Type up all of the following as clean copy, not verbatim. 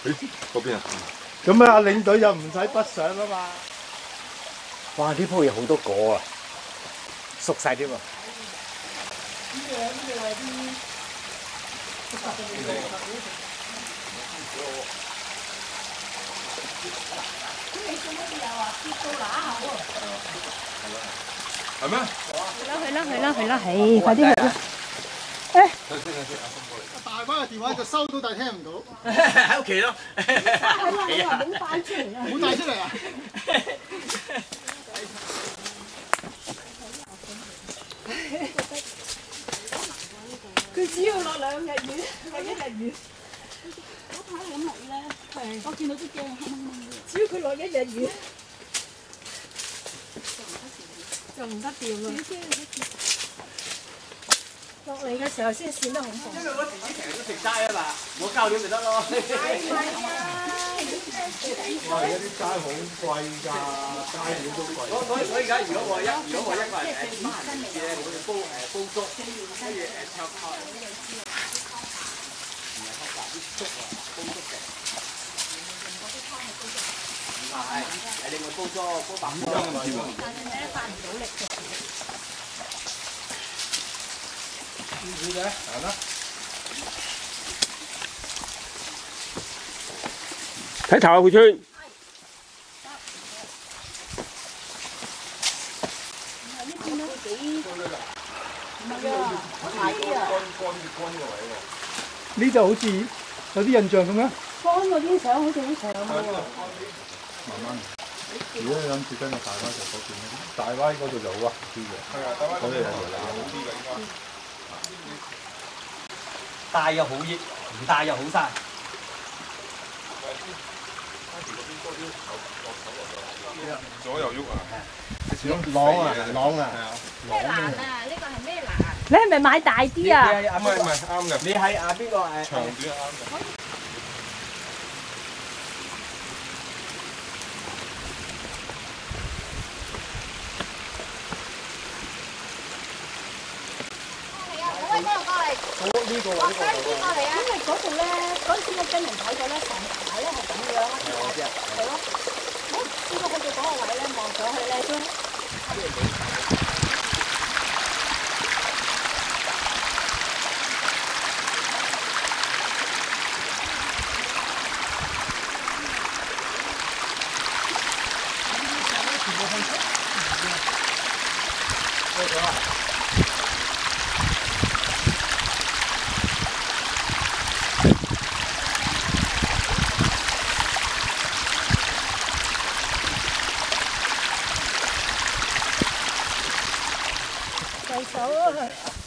嗰邊啊？ 咁啊，領隊就唔使北上啊嘛。 哇！呢鋪有好多果啊，熟晒添啊！ 係咩？ 去啦，係快啲去啦！誒， 大班嘅電話就收到，但係聽唔到。 喺屋企咯。 係啊，冇帶出嚟啊！ 冇帶出嚟啊！ 佢只要落2日雨，係1日雨。嗰排咁落雨咧，係我見到都驚黑掹掹嘅。只要佢落1日雨，就唔得掂啦。落嚟嘅時候先閃得恐怖。 因為我自己成日都食齋啊嘛，我教料咪得咯。 係啊！ 哇！而家啲齋好貴㗎，齋料都貴。 所以而家如果我一個人煮嘢，我就煲粥，跟住炒菜。唔係湯飯，啲粥啊，煲粥嘅。唔係，係另外煲粥，煲白湯。 但係咧發唔到力嘅。 你嘅行啦。 睇頭啊，會川。 呢就好似有啲印象咁樣。 乾嗰啲相好似好長喎。 慢慢。如果你諗住跟個大灣就嗰邊咧，大灣嗰度就好滑啲嘅。係啊，大灣嗰度有好啲嘅應該。 大又好熱，唔大又好晒。 左右喐啊！ 朗啊，朗啊！ 咩欄啊？呢個係咩欄？你係咪買大啲啊？ 唔係啱嘅。 你係邊個誒？ 長短係啱嘅。 呢個過嚟啊！因為嗰度咧，嗰陣時我跟人睇過咧，成排咧係咁樣啊，係咯。我試過去到嗰個位咧，望上去咧都。快手啊！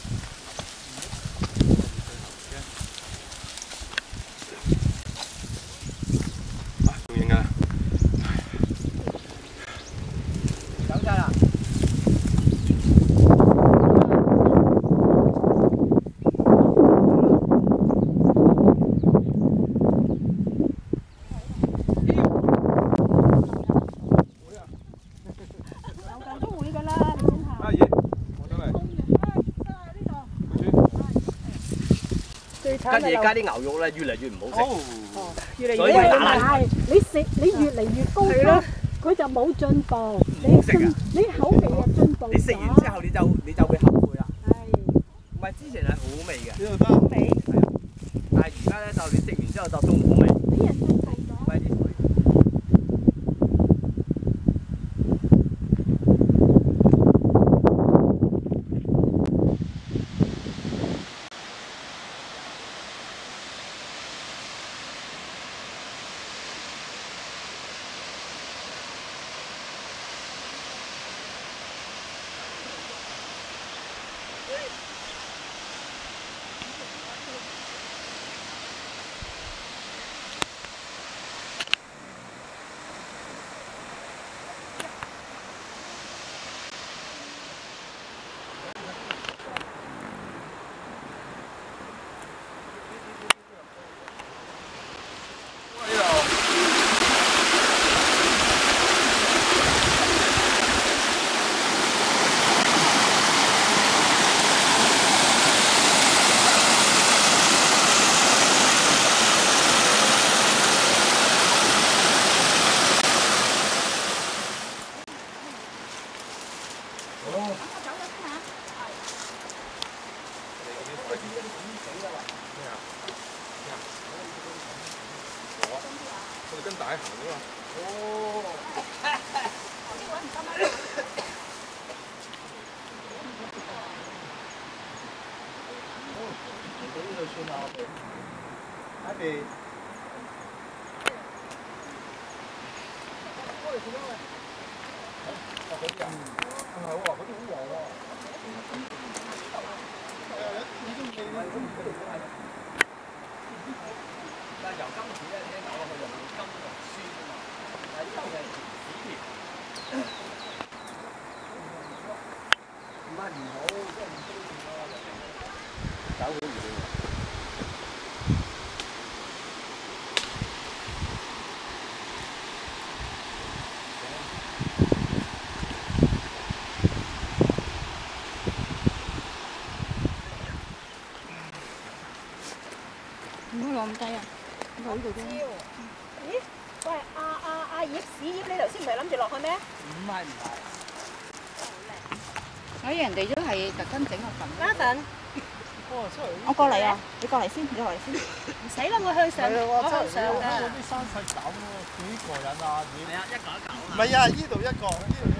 仲影㗎啦！ 走晒啦！跟住加啲牛肉咧，越嚟越唔好食。 越嚟越大，你越嚟越高級，佢就冇進步。你口味又進步咗。 你食完之後你就會後悔啦。 係。 唔係之前係好味嘅。 呢度得。 好味。 係啊。但係而家咧就你食完之後就都唔好味。 啲人進步咗。 唔係啲水。 大行啫嘛。 哦。到呢度算啦，我哋。喺邊？但係由金子咧，聽講落去就冇金同酸啊嘛，但係呢個係紫甜。唔係唔好，即係唔中意咯。搞好嘢。 唔好落咁低啊！落呢度啫。咦？喂，阿葉屎葉，你頭先唔係諗住落去咩？ 唔係。 所以人哋都係特登整個粉。 等一陣， 我過嚟啊！你過嚟先，你過嚟先。 唔使啦，我向上，我向上㗎。 嗰啲山勢咁喎，幾過癮啊！ 係啊，一嚿一嚿啊嘛。 唔係啊，依度一個，依度。